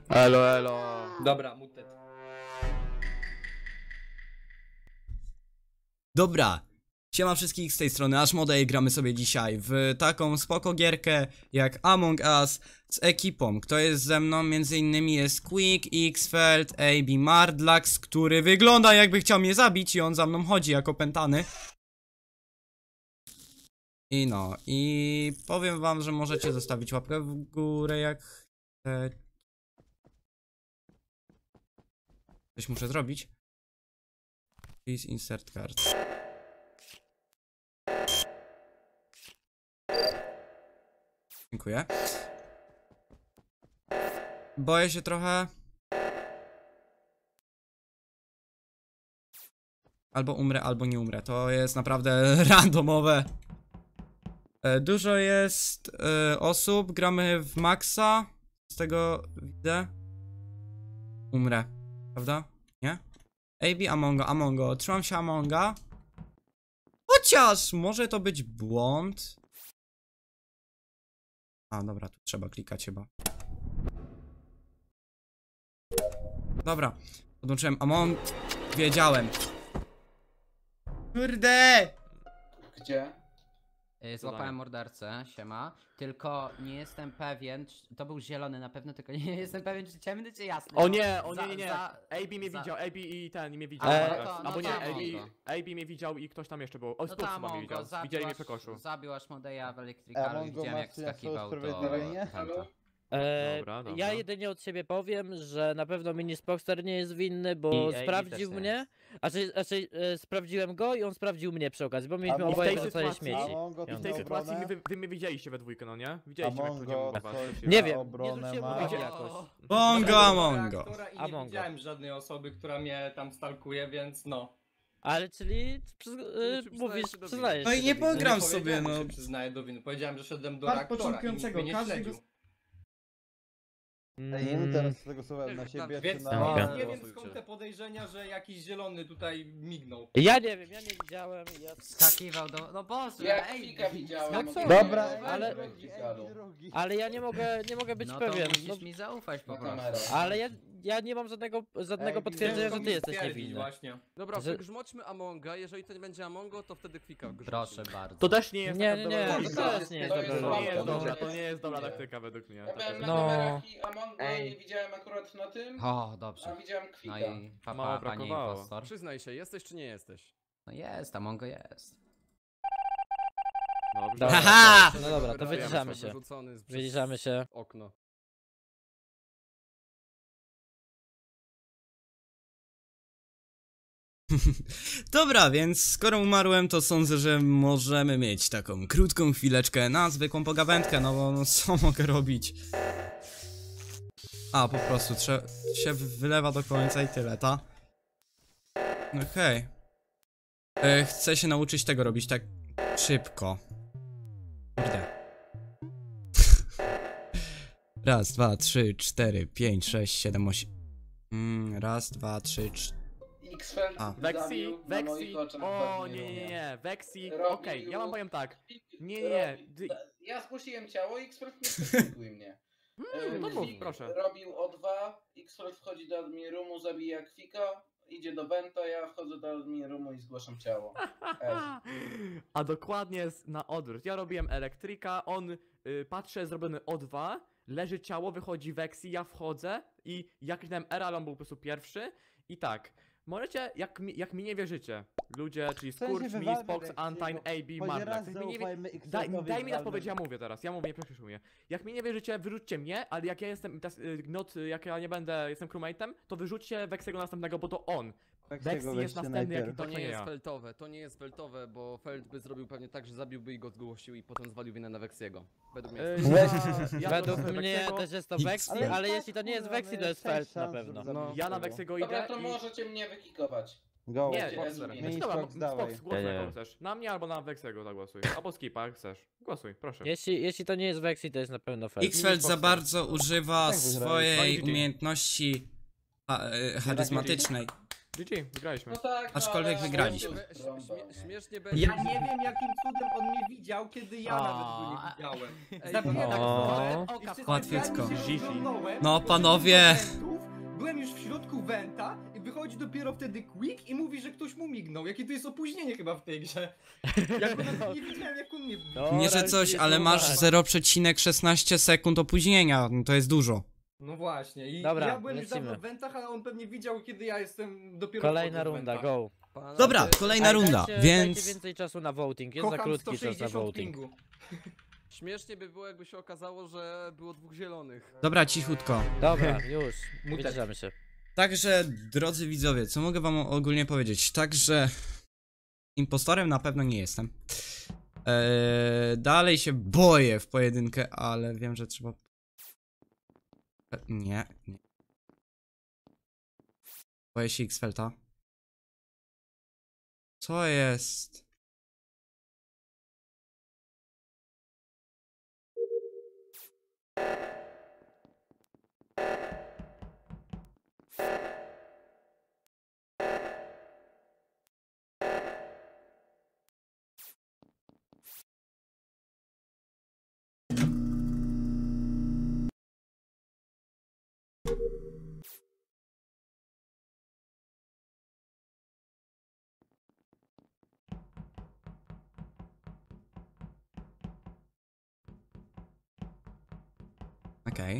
Elo, elo. Dobra, mutet. Dobra, siema wszystkich, z tej strony Ashmodej i gramy sobie dzisiaj w taką spoko gierkę jak Among Us z ekipą. Kto jest ze mną? Między innymi jest Quick, Xfeld, AB Mardlax, który wygląda jakby chciał mnie zabić i on za mną chodzi jak opętany. I no, i powiem wam, że możecie zostawić łapkę w górę jak chcecie. Coś muszę zrobić. Please insert cards. Dziękuję. Boję się trochę. Albo umrę, albo nie umrę. To jest naprawdę randomowe. Dużo jest osób. Gramy w Maxa. Z tego widzę. Umrę. Prawda? Nie? AB Amongo. Trzymam się Amonga. Chociaż może to być błąd. A, dobra, tu trzeba klikać chyba. Dobra, podłączyłem Among. Wiedziałem. Kurde! Gdzie? Złapałem mordercę, siema. Tylko nie jestem pewien, to był zielony na pewno, tylko nie jestem pewien, czy ciemny, czy jasny. O nie, nie. AB mnie widział, AB i ten mnie widział. Albo nie, AB mnie widział i ktoś tam jeszcze był. O, Spurs chyba mnie widział. Widzieli mnie przy koszu. Zabił Ashmodeya w elektrykalu i widziałem jak skakiwał do... Dobra. Ja jedynie od siebie powiem, że na pewno Mini Spoxter nie jest winny, bo sprawdził mnie. Sprawdziłem go i on sprawdził mnie przy okazji, bo mieliśmy oboje wrzucone śmieci. I w tej sytuacji wy mnie widzieliście we dwójkę, no nie? Widzieliście jak chodzimy po was. Nie wiem, nie zwróciłem uwagi jakoś. Amongo. I nie widziałem żadnej osoby, która mnie tam stalkuje, więc no. Ale czyli mówisz, przyznajesz No i się nie do winy. pogram sobie, no. Się przyznaję do winy. Powiedziałem, że szedłem do Tak, reaktora początkującego, i nikt mnie nie każdy śledził. Ej, nie teraz zagłosowałem na siebie, Więc czy no, na... nie wiem skąd te podejrzenia, że jakiś zielony tutaj mignął. Ja nie wiem, ja nie widziałem. Skakiwał do... No Boże, Jak ej! Fika widziałem. No co? Dobra, ale- Ale ja nie mogę być No to pewien. musisz mi zaufać po Na prostu. kamerę. Ale ja nie mam żadnego potwierdzenia, że ty jesteś Stwierdzić niewinny. Właśnie. Dobra, Że- grzmoćmy Amonga, jeżeli to nie będzie Amongo, to wtedy Kwika grzmoćmy. Proszę bardzo. To też nie jest Nie, taka dobra to taktyka. też nie jest To jest dobra słabo, To nie jest no. dobra, to nie jest dobra taktyka według mnie. Ja To byłem też- na No. kamerach i Amongo nie widziałem akurat na tym, O, dobrze. a widziałem No Kwika. i Mało papa, panie brakowało. impostor. Przyznaj się, jesteś czy nie jesteś? No jest, Amongo jest. Dobrze. Dobra. Haha! No dobra, to Wydaje wyciszamy się się. wyrzucony przez Wyliczamy się. okno. Dobra, więc skoro umarłem, to sądzę, że możemy mieć taką krótką chwileczkę na zwykłą pogawędkę, no bo no, co mogę robić? A, po prostu się wylewa do końca i tyle, ta? Okej. Chcę się nauczyć tego robić tak szybko. Kurde. Raz, dwa, trzy, cztery, pięć, sześć, siedem, osiem. Raz, dwa, trzy, cztery. X-Feld A. Vexi, zabił na moich oczach o w nie, Vexi, Robił- okej, ja wam powiem tak. Nie, Ja zgłosiłem ciało i X-Feld nie przesłuchuje mnie. no mów, Kwik proszę. robił O2, X-Feld wchodzi do admin roomu, zabija Kwika, idzie do Benta, ja wchodzę do admin roomu i zgłaszam ciało. A dokładnie jest na odwrót. Ja robiłem elektryka, on patrzę, jest zrobiony O2, leży ciało, wychodzi Vexi, ja wchodzę i ja kliknąłem R, ale on był po prostu pierwszy. I tak, możecie, jak mi nie wierzycie, ludzie, czyli Skurcz, Minispox, Antine, AB, Mardlax, daj mi odpowiedź, ja mówię teraz, ja mówię, nie przekrzycz mnie. Jak mi nie wierzycie, wyrzućcie mnie, ale jak ja jestem, jak ja nie będę, jestem crewmate'em, to wyrzućcie Vexiego następnego, bo to on. Vexi jest następny, jaki To to nie jest ja. feltowe, to nie jest feltowe, bo Felt by zrobił pewnie tak, że zabiłby i go zgłosił i potem zwalił winę na Vexiego. Według mnie jest Według zgłaszam mnie Vexiego. też jest to Vexi, ale jeśli to nie jest Vexi, to jest Feld na pewno. No, ja na Vexiego Dobra, idę to i... możecie mnie wykikować. Go. Nie, Będzie Boxer. Mini Znaczy, dobra, Spox, dawaj. Spox, głosuj Ja jak nie. chcesz. Na mnie albo na Vexiego zagłosuj. Albo skipa, jak chcesz. Głosuj, proszę. Jeśli to nie jest Vexi, to jest na pewno Feld. Xfeld za bardzo używa Tak wygrałeś. swojej No i GG. umiejętności charyzmatycznej. GG, wygraliśmy. No tak, no, Aczkolwiek ale- wygraliśmy. Śmiesznie będzie. Ja nie wiem jakim cudem on mnie widział, kiedy ja nawet go nie widziałem. Zabiję tak O. słowem Oka i Łatwiecko. przyznałem, No, panowie. Byłem już w środku Wenta i wychodzi dopiero wtedy Quick i mówi, że ktoś mu mignął. Jakie to jest opóźnienie chyba w tej grze. Ja go nawet nie widziałem, jak on mnie widział. Nie, że coś, ale masz 0,16 sekund opóźnienia, no to jest dużo. No właśnie. I Dobra, ja byłem już dawno lecimy. w Wentach, ale on pewnie widział, kiedy ja jestem dopiero Kolejna wchodzę w runda, Wentach. go. Dobra, kolejna runda, Dajcie więc... więcej czasu na voting, jest za Kocham krótki czas na 160 voting. pingu. Śmiesznie by było, jakby się okazało, że było 2 zielonych. Dobra, cichutko. Dobra, już, Mutek. wyciszamy się. Także, drodzy widzowie, co mogę wam ogólnie powiedzieć? Także... Impostorem na pewno nie jestem. Dalej się boję w pojedynkę, ale wiem, że trzeba... Nie. Boję się X-Felta. Co jest? Okej.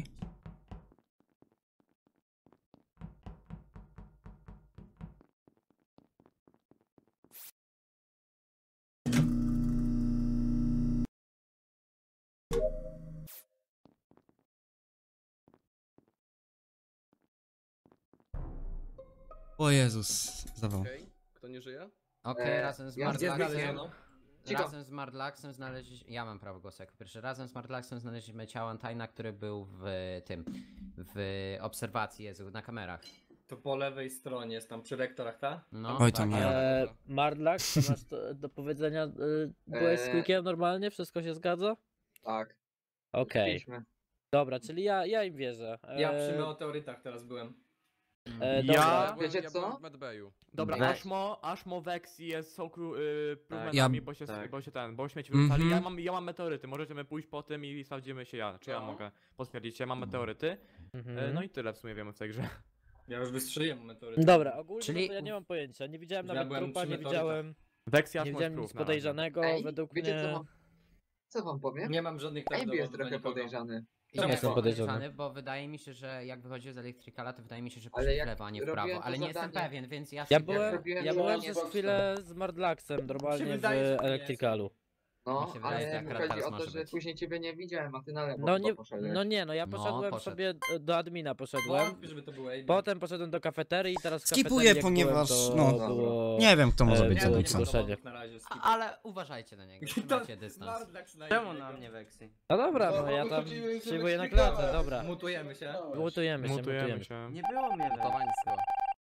O Jezus, zawał. Okej, kto nie żyje? Okej, razem z ja Gdzie Mardlaxem. znaleziono? Razem z Mardlaxem znaleźliśmy. Ja mam prawo głosu jako pierwszy. Razem z Mardlaxem znaleźliśmy ciało Antajna, który był w tym. W obserwacji, Jezu, na kamerach. To po lewej stronie jest tam przy rektorach, tak? No, Oj, to tak. nie ja. Mardlak, co masz do powiedzenia? Byłeś z Quickiem normalnie? Wszystko się zgadza? Tak. Okej, Byliśmy. dobra, czyli ja im wierzę. Ja przy meteorytach teraz byłem. Dobra. Wiecie Ja co? byłem w Medbayu. Dobra, Weź. Ashmo, Vexi są Ja- bo śmieci wyrzucali. Mhm. Ja mam meteoryty, możemy pójść po tym i sprawdzimy się czy ja No. mogę potwierdzić, ja mam meteoryty. Mhm. No i tyle w sumie wiemy w tej grze. Ja już wystrzeliłem meteoryty. Dobra, ogólnie Czyli- to ja nie mam pojęcia. Nie widziałem Ja nawet byłem trupa, przy nie meteorytach. widziałem, Vexi, nie Ashmo widziałem jest nic proof na razie. podejrzanego, Ej, według wiecie mnie... co wam powiem? Nie mam żadnych Ejbi jest dowodów na trochę nikogo. podejrzany. Ja Czemu jestem są podejrzane? bo wydaje mi się, że jak wychodził z Electricala, to wydaje mi się, że Ale poszedł w jak lewo, a nie w robiłem prawo. to Ale nie jestem zadanie- pewien, więc ja Ja się byłem, robiłem ja to byłem zadanie przez boksem. chwilę z Mardlaxem, normalnie w wydaje, że to nie Electricalu. No, Mi się wydaje, że ale akurat chodzi teraz o to, może że być. później ciebie nie widziałem, a ty na lewo No chyba nie, poszedłeś. no nie, no ja No, poszedłem poszedł. sobie do admina poszedłem. Wątpię, żeby to było Ejbi. Potem poszedłem do kafeterii i teraz w Skipuję, kafeterii, jak ponieważ, byłem, no, to było... Nie wiem, kto może E, być Nie, było no nie zabójcą. mam zgłoszenie. dowodów na razie. skip. Ale uważajcie na niego, trzymajcie dystans. Mardlax na Czemu niego. na mnie Vexi? No dobra, No, no ja bo tam chodziłem, żeby przyjmuję na kliknąć. klatę, dobra. Mutujemy się. No, Mutujemy się, Mutujemy się. Nie było mnie Vexi. Towańsko.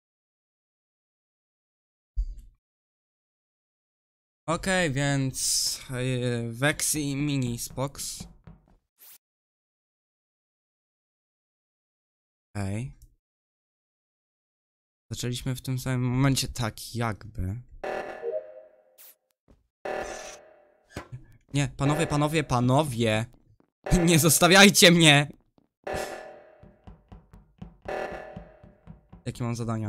Okej, więc... Vexi i Mini Spox. Okej. Zaczęliśmy w tym samym momencie, tak jakby. Nie, panowie! Nie zostawiajcie mnie! Jakie mam zadania?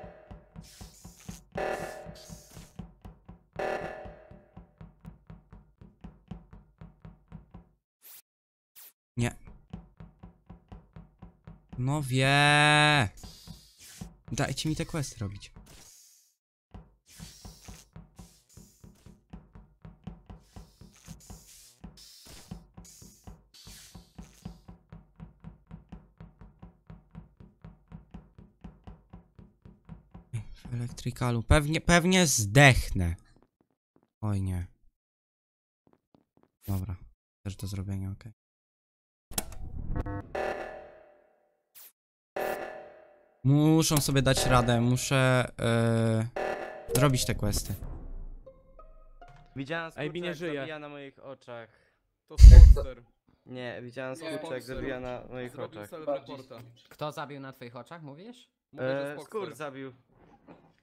Nie. No wie. Dajcie mi te questy robić. W elektrykalu. Pewnie zdechnę. Oj nie. Dobra. Też do zrobienia, okej. Muszą sobie dać radę, muszę zrobić te questy. Widziałem Ejbi nie skurczak żyje. zabija na moich oczach. To Sportster. Nie, widziałem Nie, skurczak Foxer zabija na moich Zrobił oczach. self-reporta. Kto zabił na twoich oczach, mówisz? Mówię, że Skur Spoxter. zabił.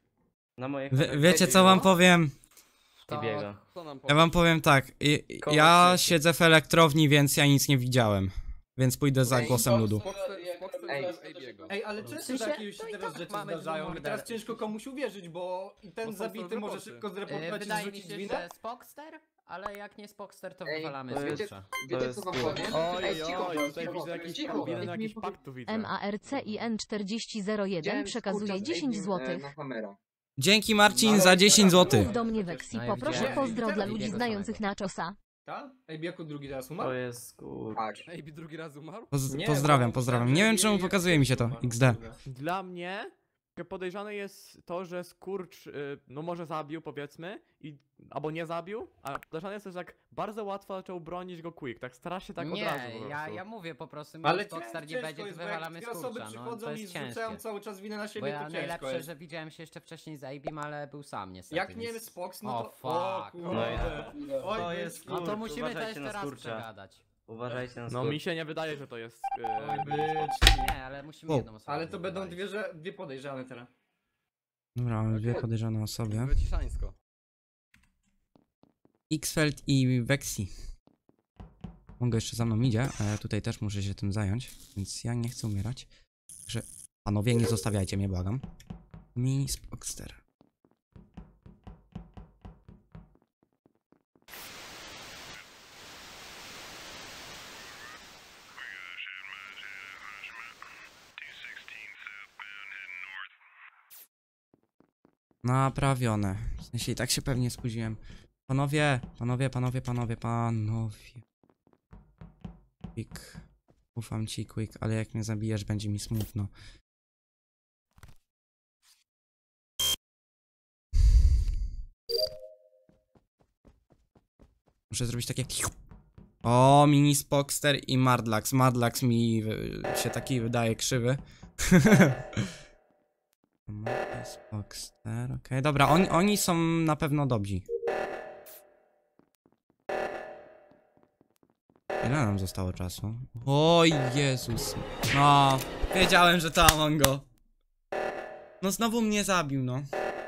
Na moje Wiecie co wam powiem? I biega. Co nam Ja wam powiem tak, ja siedzę w elektrowni, więc ja nic nie widziałem. Więc pójdę za głosem ludu. Ej, ale często sensie, takie się to i teraz tak rzeczy mamy zdarzają i dwóch teraz morderców. ciężko komuś uwierzyć, bo i ten Bo są zabity same może reporty. szybko zreportować i Wydaje mi zrzucić się, winę. że Spokster, ale jak nie Spokster, to Ej, wywalamy to z jest- Gusza. Wiecie co wam jest- powiem? Oj, Ej, cicho, oj, tutaj cicho, widzę jakiś cicho. jakichś paktów widzę. MARCIN 4001 Widziałem przekazuje skurcza z 10 Abim, zł. na kamerach. Dzięki Marcin za 10 zł. Mów do mnie Weksi, No ja poproszę widziałem. pozdro dla Widziałem ludzi tego znających samego. Nachosa. Tak? Ej, jako drugi teraz To umarł? jest kur... Tak. Ej, drugi raz umarł? Nie, Pozdrawiam, bo pozdrawiam. myślałem, Nie że wiem czemu jako pokazuje mi się to. umarł. XD. Dla mnie podejrzane jest to, że skurcz, no może zabił powiedzmy, albo nie zabił, a podejrzane jest też, że tak bardzo łatwo zaczął bronić go Quick, tak strasznie tak od razu po Nie, prostu. ja mówię po prostu, Ale ale Spokster nie ciężko będzie, to jest, bo jak wywalamy dwie osoby Skurcza, no przychodzą to i jest zrzucają ciężkie. cały czas winę na Bo siebie, ja to ciężko najlepsze, jest. że widziałem się jeszcze wcześniej z Abim, ale był sam niestety. Jak nie więc- Spox, no O, to... fuck. kurde. No ja. Oj, To bez jest kitu. No to Skurcz, musimy to uważajcie na jeszcze raz Skurcza. przegadać. Uważajcie na No skurcz. mi się nie wydaje, że to jest... Oj, byczki. Nie, ale musimy Wow. jedną osobę Ale to będą wywalić. dwie podejrzane teraz. Dobra, mamy dwie podejrzane osoby. Wyciszańsko. Xfeld i Vexi. On go jeszcze za mną idzie, a ja tutaj też muszę się tym zająć, więc ja nie chcę umierać. Także panowie, nie zostawiajcie mnie, błagam. Mini Spokster. Naprawione. W sensie i tak się pewnie spóźniłem. Panowie. Quick. Ufam ci, Quick, ale jak mnie zabijesz, będzie mi smutno. Muszę zrobić takie... O, mini Spokster i Mardlax. Mardlax mi się taki wydaje krzywy. Spokster, okej, dobra, oni są na pewno dobrzy. Ile nam zostało czasu? O Jezus. No, wiedziałem, że to Amongo. No znowu mnie zabił, no.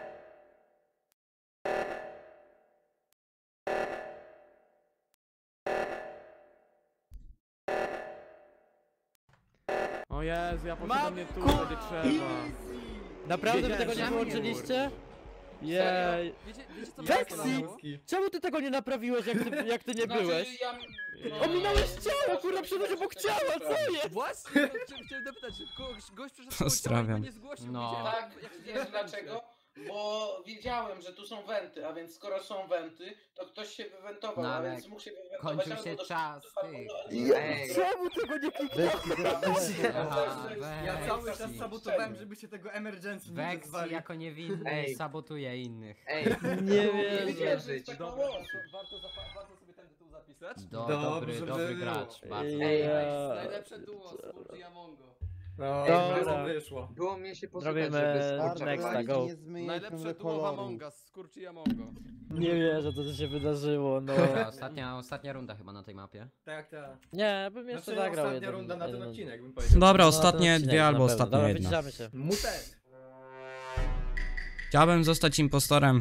O Jezu, ja poszedłem nie tu, będzie trzeba. Naprawdę wy Wiedziałem, tego że nie nie wyłączyliście? Serio? Jej. Wiecie co Weksy! mnie zastanawiało? Czemu ty tego nie naprawiłeś, jak ty nie byłeś? Ominąłeś ciało, kurwa, przyszedłeś obok ciała, co jest? Właśnie, chciałem dopytać, gość przyszedł Pozdrawiam. nie zgłosił. No. widziałem, Tak, jak się wiesz dzieje dlaczego? Bo wiedziałem, że tu są wenty, a więc skoro są wenty, to ktoś się wywentował, No, a ale więc mógł się wywentować. Kończył albo się do- czas, do- ty. Ej, Czemu tego nie kliknąłeś? Aha, Ja Weksy. cały czas sabotowałem, żebyście tego emergency nie Weksy wezwali. jako niewinny Ej. sabotuje innych. ej, Nie nie wiedziałem, wierzę. że jest tak Dobra, mało osób. warto sobie ten tytuł zapisać. Dobrze Dobry by gracz, było. bardzo. Ej, Najlepsze duo, Skurcz i Amongo. No, Dobra. dobra, wyszło. Było mnie się pozywać, Zrobimy żeby skurcza nexta, wywalić. go. Najlepsze duo w Amonga, Skurcz i Amongo. Nie wierzę, to co się wydarzyło, no. Dobra, ostatnia runda chyba na tej mapie. Tak, tak. Nie, bym jeszcze Znaczy, zagrał ostatnia jeden. runda na ten jeden. odcinek, bym powiedział. Dobra, No, ostatnie ten odcinek dwie na albo pewno. ostatnia Dobra, jedna. wyciszamy się. Mutek. Chciałbym zostać impostorem.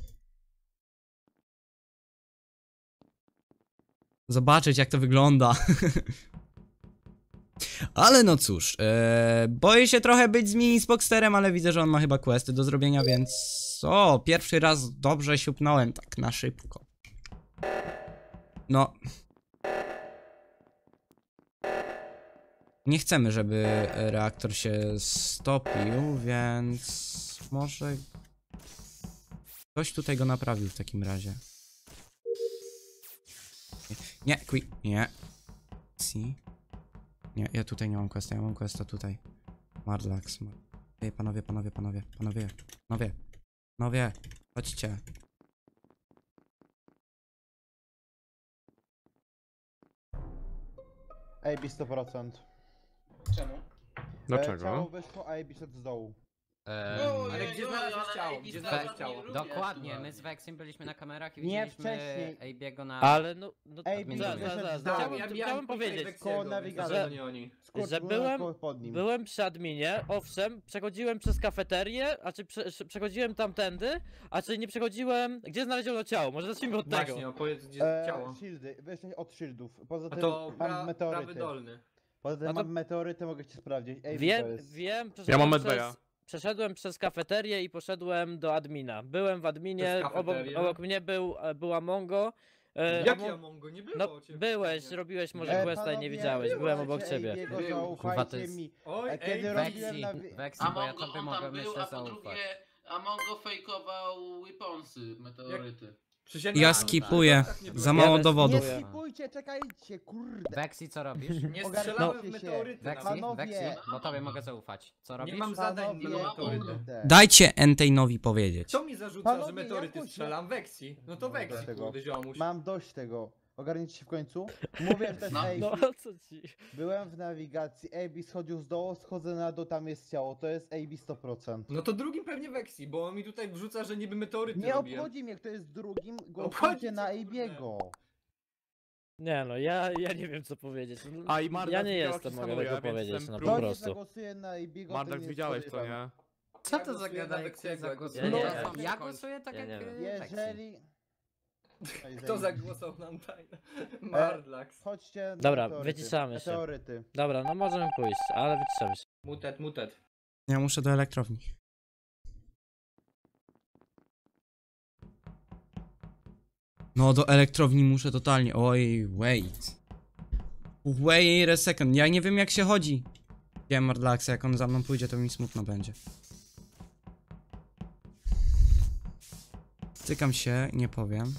Zobaczyć jak to wygląda. Ale no cóż, boję się trochę być z mini Spoksterem, ale widzę, że on ma chyba questy do zrobienia, więc... O, pierwszy raz dobrze siupnąłem tak na szybko. No... Nie chcemy, żeby reaktor się stopił, więc... Może... Ktoś tutaj go naprawił w takim razie. Nie, nie. Si. Nie, ja tutaj nie mam questa, ja mam questa tutaj. Mardlax. Ej, panowie, chodźcie. AB 100%. Czemu? Dlaczego? Ciało wyszło, a AB szedł z dołu. Ale gdzie znalazłeś ciało? Gdzie znalazłeś ciało? Dokładnie, my z Vexim byliśmy na kamerach i Nie widzieliśmy wcześniej. AB'ego na... Ale no Ej, adminie. Chciałem powiedzieć, koło nawigacji. że byłem przy adminie, owszem, przechodziłem przez kafeterię, a czy przechodziłem tamtędy, a czy nie przechodziłem... Gdzie znaleziono ciało? Może zacznijmy od tego. Właśnie, opowiedz gdzie jest ciało. Shieldy, weź od shieldów. Poza A tym to mam meteoryty. prawy dolny. Poza tym No to- mam meteoryty, mogę ci sprawdzić. Ej, Wiem, Ja mam medbeja. przeszedłem przez kafeterię i poszedłem do admina. Byłem w adminie, Przez kafeterię? obok mnie była Mongo. Jak ja Mongo? Nie było No, cię. byłeś, robiłeś może questa i nie widziałeś, byłem obok ciebie. Kurwa, to jest- Oj, Kiedy robiłem Vexi, na... Vexi, bo ja tobie mogę myślę zaufać. Amongo fejkował weaponsy, meteoryty. Ja skipuję. Za mało też dowodów. Nie skipujcie, czekajcie, kurde. Vexi, co robisz? Nie Ogarnijcie strzelałem w się. meteoryty Vexi, nawet. Panowie. Vexi, bo tobie mogę zaufać. Co robisz? Nie mam zadań na Panowie, meteoryty. kurde. Dajcie Entejnowi powiedzieć. Kto mi zarzuca, Panowie, że meteoryty jakoś- strzelam? Vexi. No to Vexi, tego. kurde, ziomuś. Mam dość tego. Ogarnijcie się w końcu. Mówię, że to jest AB. No co ci? Byłem w nawigacji, AB schodził z dołu, schodzę na dół, tam jest ciało. To jest AB 100%. No to drugim pewnie Vexi, bo on mi tutaj wrzuca, że niby meteoryty Nie robiłem. obchodzi mnie, kto jest drugim, Obchodzi głosujcie cię, na kurde. AB'ego. Nie no, ja nie wiem co powiedzieć. A i Mardak Ja nie widział, jestem, jak mogę skanuję, tego więc powiedzieć, jestem no prób. po Kto nie prostu. zagłosuje na AB'ego, Mardak ten jest widziałeś to, podejrzany. nie? Co to za głosuję na gadanie, Vexiego, kto jak zagłosuje? Ja nie Ja, wiem. ja głosuję tak Ja jak nie wiem. Vexi. Jeżeli... Kto zagłosował nam tajne? Mardlax. Chodźcie na Dobra, meteoryty. wyciszamy się. Meteoryty. Dobra, no możemy pójść, ale wyciszamy się. Mutet. Ja muszę do elektrowni. No do elektrowni muszę totalnie. Oj, wait. Wait a second. Ja nie wiem jak się chodzi. Wiem Mardlaxa, jak on za mną pójdzie, to mi smutno będzie. Cykam się, nie powiem.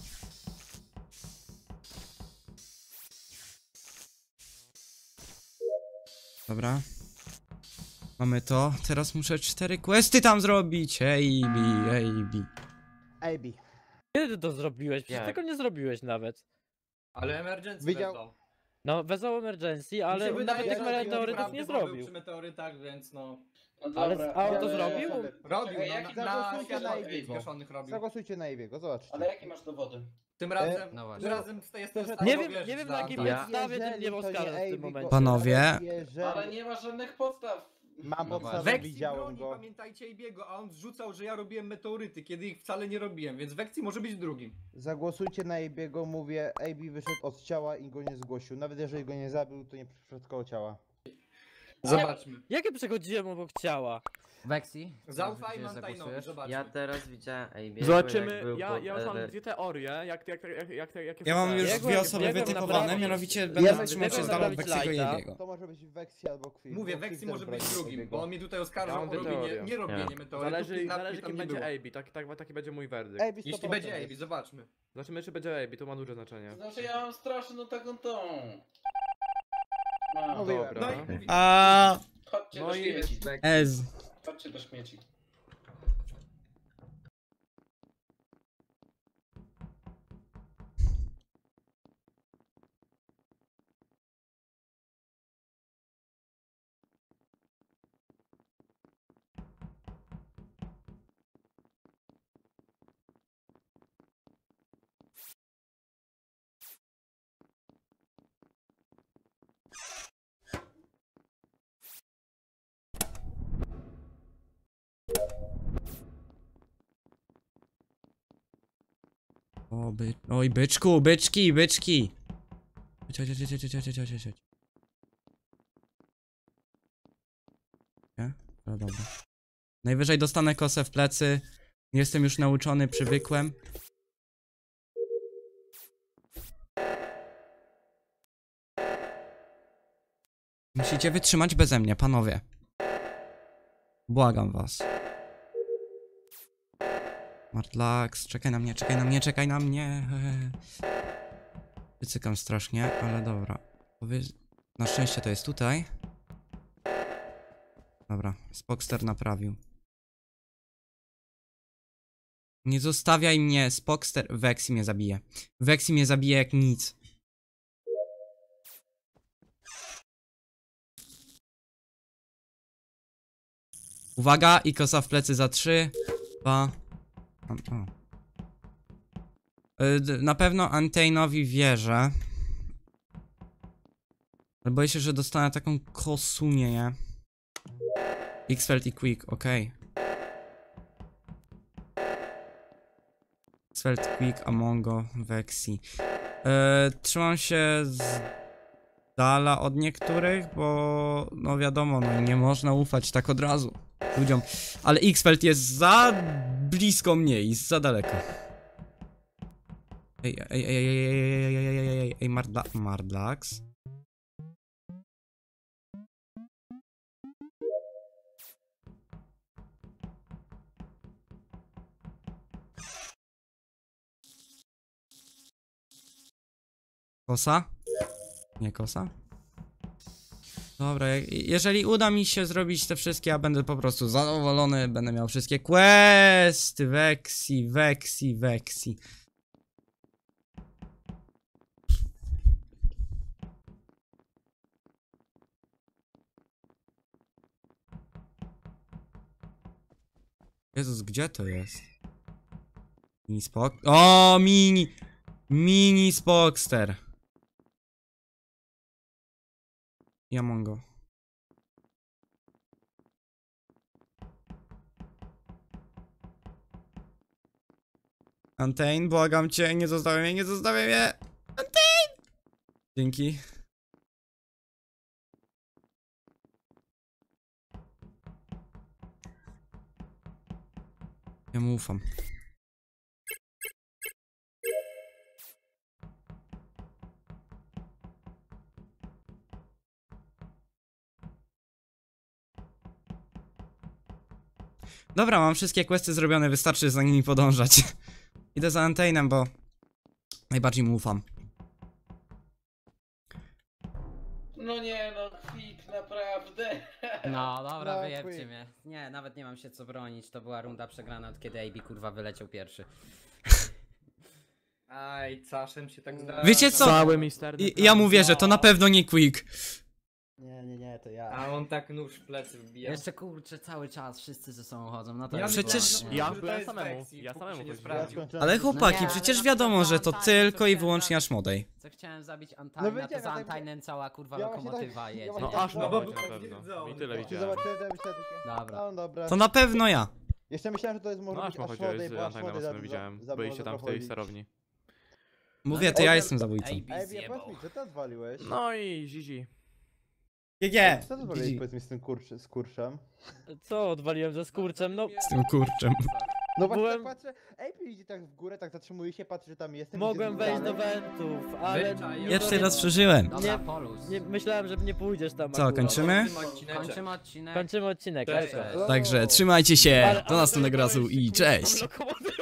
Dobra. Mamy to. Teraz muszę 4 questy tam zrobić. AB. AB. Kiedy ty to zrobiłeś? Przecież Jak? tego nie zrobiłeś nawet. Ale emergency Widział- wezwał. No, wezwał emergency, ale Mi się wydaje, nawet tych że meteorytów prawdę, nie bo był zrobił. przy meteorytach, więc no. No Ale dobra, a on to ale- zrobił? Robił, Jaki- na zagłosujcie na światłach AB'ego. zgaszonych robił. Zagłosujcie na AB'ego, zobaczcie. Ale jakie masz dowody? Tym razem, No tym właśnie. razem jestem w Nie stanie wiem, uwierzyć nie wiem, dla na jakiej Antaja. podstawie ten mnie to oskarża w tym AB, momencie. Panowie. Ale nie ma żadnych podstaw. Mam No podstawę, Vexi widziałem broni, go. pamiętajcie Ibiego, a on zrzucał, że ja robiłem meteoryty, kiedy ich wcale nie robiłem, więc Vexi może być drugim. Zagłosujcie na AB'ego, mówię, AB wyszedł od ciała i go nie zgłosił. Nawet jeżeli go nie zabił, to nie przyszedł koło ciała. Zobaczmy. Jak ja przechodziłem obok ciała? Vexi? Zaufaj gdzie Mantajnowi, zagłosujesz? zobaczmy. Ja teraz widziałem AB'ego, Zobaczymy, jak był ja pod już mam ele- dwie teorie, jakie Ja mam już Biegłem- dwie osoby biegłem wytypowane, naprawdę- mianowicie Ja będę bym trzymał się biegłem z dala od naprawić Vexiego i lighta. Jabiego. To może być Vexi albo Quill. Mówię, bo Vexi Quill może też być broni drugim, AB'ego. bo on mnie tutaj oskarża Ja mam o robienie, teorię. nie robienie meteorytów. Zależy tych napis jaki tam nie będzie było. AB, taki będzie mój werdykt. AB 100%. Jeśli będzie AB, zobaczmy. Zobaczymy czy będzie AB, to ma duże znaczenie. Znaczy ja mam straszną taką tą. No, Mówiłem. Dobra. No i A chodźcie No do i- śmieci. Ez. Chodźcie do śmieci. Oj, byczku, byczki. Chodź. Nie? No dobra. Najwyżej dostanę kosę w plecy. Jestem już nauczony, przywykłem. Musicie wytrzymać beze mnie, panowie. Błagam was. Mardlax, czekaj na mnie. Wycykam strasznie, ale dobra. Na szczęście to jest tutaj. Dobra, Spockster naprawił. Nie zostawiaj mnie, Spockster. Vexi mnie zabije. Vexi mnie zabije jak nic. Uwaga, i kosa w plecy za 3, 2... Na pewno Antainowi wierzę. Ale boję się, że dostanę taką kosunię. Xfeld i Quick, okej. Xfeld, Quick, Amongo, Vexi. Trzymam się z dala od niektórych, bo no wiadomo, no nie można ufać tak od razu ludziom. Ale Xfeld jest za blisko mnie i za daleko. Ej, Mardlax. Kosa? Nie kosa? Dobra, jeżeli uda mi się zrobić te wszystkie, ja będę po prostu zadowolony, będę miał wszystkie questy, Vexi. Jezus, gdzie to jest? Mini Spock? O, Mini Spockster. Ja mam go. Antain, błagam cię, nie zostawiaj mnie, Antain! Dzięki. Ja mu ufam. Dobra, mam wszystkie questy zrobione, wystarczy za nimi podążać. Idę za Antainem, bo najbardziej mu ufam. No nie no, Quick, naprawdę. No dobra, No, wyjebcie quick. mnie. Nie, nawet nie mam się co bronić, to była runda przegrana od kiedy AB kurwa wyleciał pierwszy. Aj, czasem się tak zdarza. Wiecie co? Cały misterny Ja mówię, że to na pewno nie Quick. Nie, to ja. A on tak nóż w plecy wbija. Jeszcze kurczę cały czas wszyscy ze sobą chodzą, no to Ja jest przecież- błąd, nie? Ja Może to byłem jest samemu, Vexi, ja póki samemu się nie chodziłem. sprawdził. Ale chłopaki, No nie, przecież ale wiadomo, na że to przykład tylko i Antaina wyłącznie aż Modej. Co chciałem zabić Antaina, to wiecie, za tak- Antainem cała kurwa ja właśnie lokomotywa tak- jedzie. ja No właśnie aż tak- na no, pewno. I tyle Czy widziałem. zobaczyłem te statystyki? Dobra. No dobra. To na pewno ja. Jeszcze myślałem, że to jest może No być aż ma aż chodziłeś Modej, z bo aż Antainem Modej ostatnio widziałem. za Byliście tam w tej zaprowadzić. sterowni. Mówię, to ja jestem zabójcą. Ej, wie, powiedz mi, co ty odwaliłeś? No i Zizi. GG! Co ty odwaliłeś, powiedz mi, z tym z kurczem? Co odwaliłem ze skurczem? No, Z tym kurczem. No właśnie Byłem- tak patrzę, idzie tak w górę, tak zatrzymuje się, patrzy, że tam jestem. mogłem idzie z wejść do dalej. wentów, ale... Pierwszy raz przeżyłem. Dobra, Nie- Polus. Nie, myślałem, że nie pójdziesz tam Co, akurat. kończymy? Kończymy odcinek. Kończymy odcinek. Cześć. tak. Także trzymajcie się. Ale- Do następnego razu i cześć! Lokomotywa